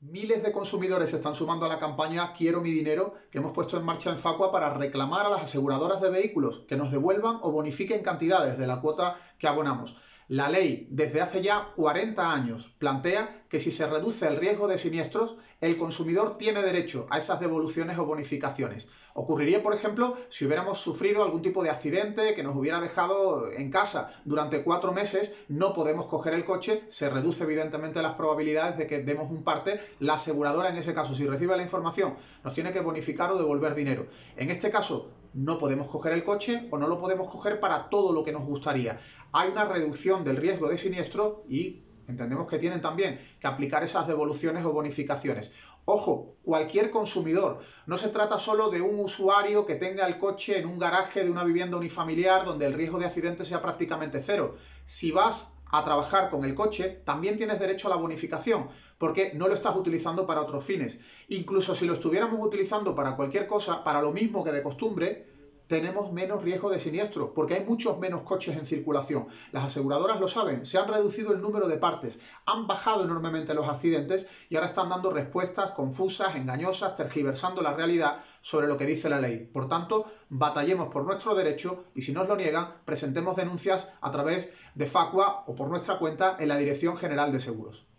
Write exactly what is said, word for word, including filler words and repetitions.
Miles de consumidores se están sumando a la campaña Quiero mi dinero que hemos puesto en marcha en Facua para reclamar a las aseguradoras de vehículos que nos devuelvan o bonifiquen cantidades de la cuota que abonamos. La ley, desde hace ya cuarenta años, plantea que si se reduce el riesgo de siniestros, el consumidor tiene derecho a esas devoluciones o bonificaciones. Ocurriría, por ejemplo, si hubiéramos sufrido algún tipo de accidente que nos hubiera dejado en casa durante cuatro meses, no podemos coger el coche, se reduce evidentemente las probabilidades de que demos un parte. La aseguradora, en ese caso, si recibe la información, nos tiene que bonificar o devolver dinero. En este caso, no podemos coger el coche o no lo podemos coger para todo lo que nos gustaría. Hay una reducción del riesgo de siniestro y entendemos que tienen también que aplicar esas devoluciones o bonificaciones. Ojo, cualquier consumidor. No se trata solo de un usuario que tenga el coche en un garaje de una vivienda unifamiliar donde el riesgo de accidente sea prácticamente cero. Si vas a trabajar con el coche, también tienes derecho a la bonificación, porque no lo estás utilizando para otros fines. Incluso si lo estuviéramos utilizando para cualquier cosa, para lo mismo que de costumbre, tenemos menos riesgo de siniestro, porque hay muchos menos coches en circulación. Las aseguradoras lo saben, se han reducido el número de partes, han bajado enormemente los accidentes y ahora están dando respuestas confusas, engañosas, tergiversando la realidad sobre lo que dice la ley. Por tanto, batallemos por nuestro derecho y si nos lo niegan, presentemos denuncias a través de Facua o por nuestra cuenta en la Dirección General de Seguros.